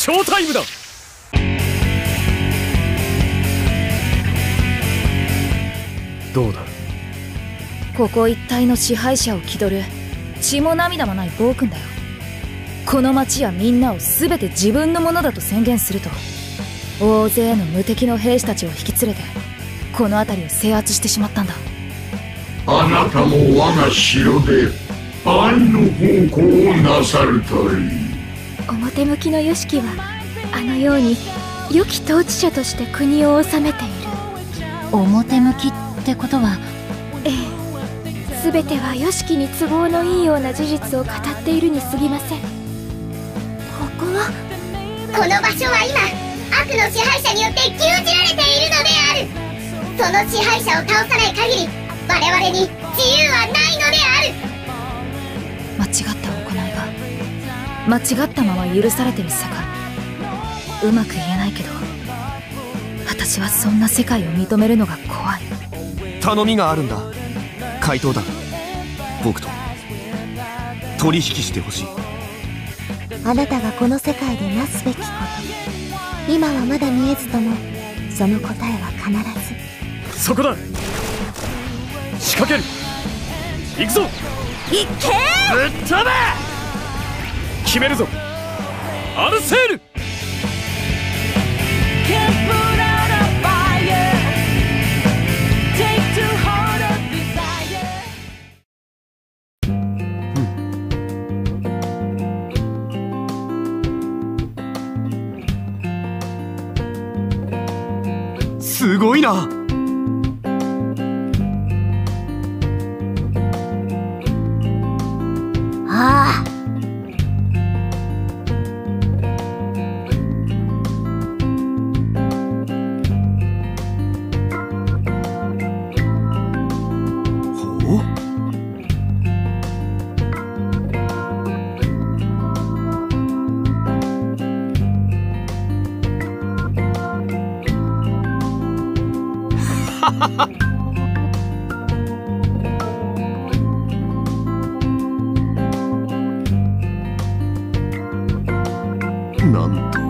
ショータイムだ。どうだ。 ここ一帯の支配者を気取る血も涙もない暴君だよ。この町やみんなを全て自分のものだと宣言すると、大勢の無敵の兵士たちを引き連れてこの辺りを制圧してしまったんだ。 あなたも我が城で愛の奉公をなさるといい。 表向きの良樹はあのように良き統治者として国を治めている。 表向きってことは、 ええ、全ては良樹に都合のいいような事実を語っているに過ぎません。ここは、 この場所は今悪の支配者によって牛耳られているのである。その支配者を倒さない限り我々に自由はないのである。 間違った行いが間違ったまま許されてる世界、うまく言えないけど私はそんな世界を認めるのが怖い。 頼みがあるんだ。怪盗団、僕と取引してほしい。 あなたがこの世界でなすべきこと、今はまだ見えずともその答えは必ず。 そこだ。仕掛ける。行くぞ。 いっけー。 ぶっ飛べ。決めるぞ、アルセール。すごいな。 ああ、 ほう。なんと